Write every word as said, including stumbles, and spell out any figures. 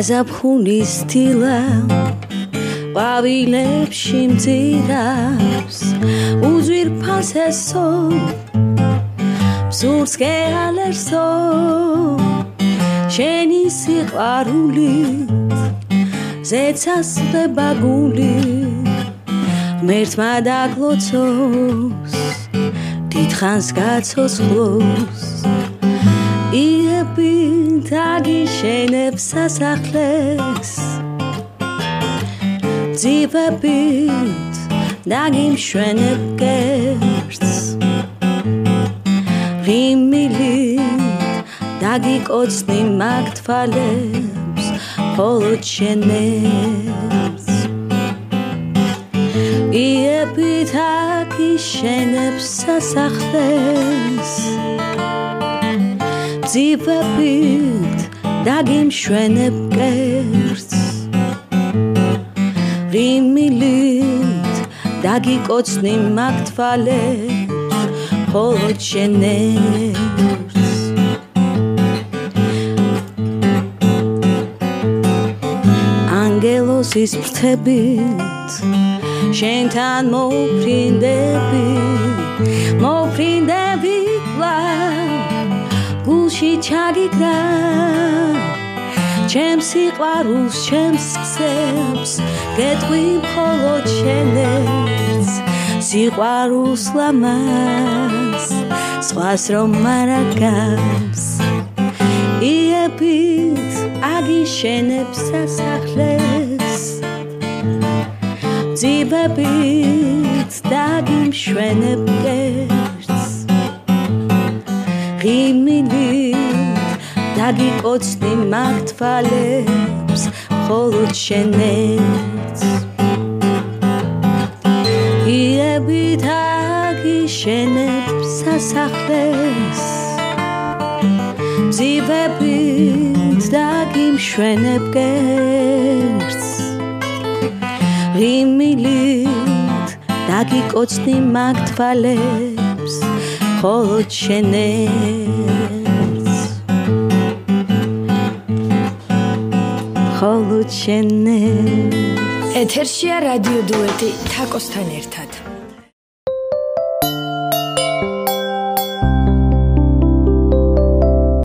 გაზაფხულის დილა ყვავილებში მძირავს უძვირფას ესო მსურს გეალერსო შენი სიყვარულით ზეცასდება გული ღმერთმა დაგლოცოს დიდხანს გაცოცხლოს iebi დაგიშენებს სასახლეს ძივებით დაგიმშვენებ გერწს ღიმილით დაგიკოცნი მაგ თვალებს მხოლოდ შენებს iebi დაგიშენებს სასახლეს ძივებით დაგიმშვენებ გერწს ღიმილით დაგიკოცნი მაგ თვალებს მხოლოდ შენებს ანგელოზის ფრთებით შენთან მოვფრინდები მოვფრინდები გულში ჩაგიგრა ჩემს სიყვარულს ჩემს ქსებს გეტყვი მხოლოდ შენებს სიყვარულს ლამას სხვას რომ არ აგავს იებით აგიშენებს სასახლეს ძივებით დაგიმშვენებ გერწს ღიმილით დაგიკოცნი მაგ თვალებს მხოლოდ შენებს iebi დაგიშენებს სასახლეს ძივებით დაგიმშვენებ გერწს ღიმილით დაგიკოცნი მაგ თვალებს მხოლოდ შენებს მხოლოდ შენებს ეთერშია რადიო დუეტი თაკოსთან ერთად